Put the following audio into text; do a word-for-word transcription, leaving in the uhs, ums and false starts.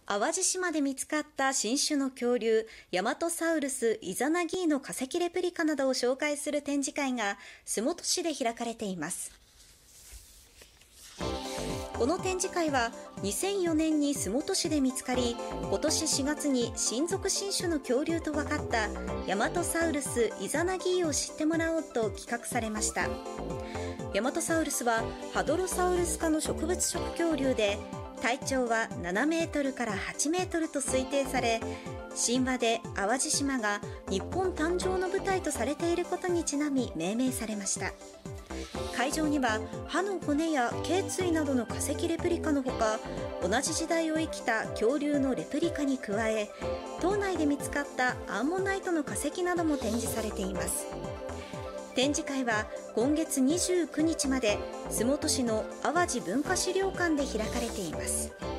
淡路島で見つかった新種の恐竜ヤマトサウルス・イザナギイの化石レプリカなどを紹介する展示会が洲本市で開かれています。この展示会はにせんよねんに洲本市で見つかり、今年しがつに新属新種の恐竜と分かったヤマトサウルス・イザナギイを知ってもらおうと企画されました。ヤマトサウルスはハドロサウルス科の植物食恐竜で、体長はななメートルからはちメートルと推定され、神話で淡路島が日本誕生の舞台とされていることにちなみ命名されました。会場には歯の骨や頸椎などの化石レプリカのほか、同じ時代を生きた恐竜のレプリカに加え、島内で見つかったアンモナイトの化石なども展示されています。展示会は今月にじゅうくにちまで洲本市の淡路文化資料館で開かれています。